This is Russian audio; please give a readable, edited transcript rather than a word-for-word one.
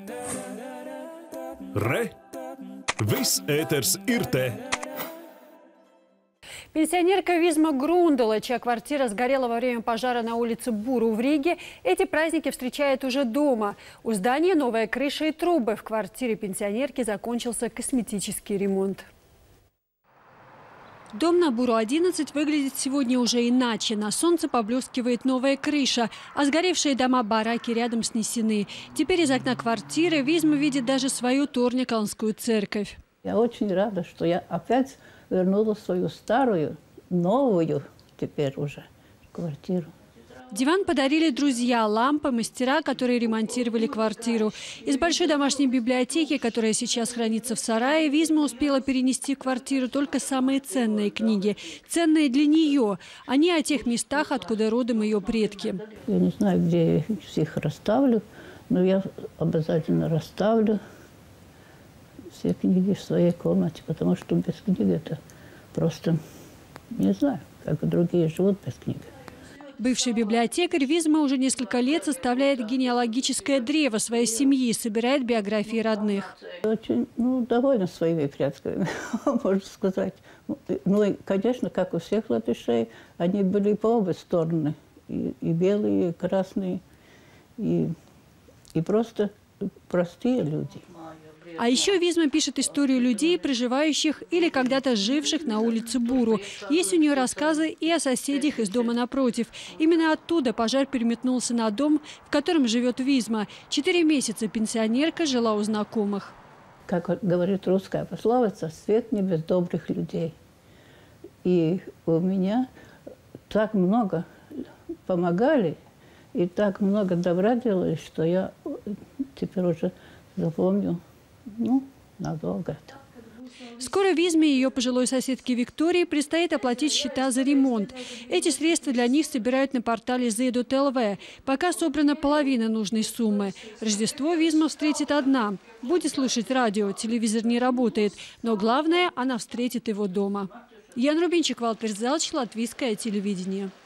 Re! Viss ēters ir te! Пенсионерка Визма Грундала, чья квартира сгорела во время пожара на улице Буру в Риге, эти праздники встречает уже дома. У здания новая крыша и трубы. В квартире пенсионерки закончился косметический ремонт. Дом на Буру-11 выглядит сегодня уже иначе. На солнце поблескивает новая крыша, а сгоревшие дома-бараки рядом снесены. Теперь из окна квартиры Визма видит даже свою Торникалнскую церковь. Я очень рада, что я опять вернула свою старую, новую теперь уже квартиру. Диван подарили друзья, лампы, мастера, которые ремонтировали квартиру. Из большой домашней библиотеки, которая сейчас хранится в сарае, Визма успела перенести в квартиру только самые ценные книги. Ценные для нее. Они о тех местах, откуда родом ее предки. Я не знаю, где я всех расставлю, но я обязательно расставлю все книги в своей комнате, потому что без книг это просто не знаю, как другие живут без книг. Бывший библиотекарь Визма уже несколько лет составляет генеалогическое древо своей семьи, собирает биографии родных. Очень довольна своими предками, можно сказать. Ну и, конечно, как у всех латышей, они были по обе стороны. И белые, и красные, и просто простые люди. А еще Визма пишет историю людей, проживающих или когда-то живших на улице Буру. Есть у нее рассказы и о соседях из дома напротив. Именно оттуда пожар переметнулся на дом, в котором живет Визма. 4 месяца пенсионерка жила у знакомых. Как говорит русская пословица, свет не без добрых людей. И у меня так много помогали и так много добра делали, что я теперь уже запомню. Надолго это. Скоро Визме и ее пожилой соседке Виктории предстоит оплатить счета за ремонт. Эти средства для них собирают на портале Zedot.lv. Пока собрана половина нужной суммы. Рождество Визма встретит одна. Будет слушать радио, телевизор не работает. Но главное, она встретит его дома. Ян Рубинчик, Валтер Залч, Латвийское телевидение.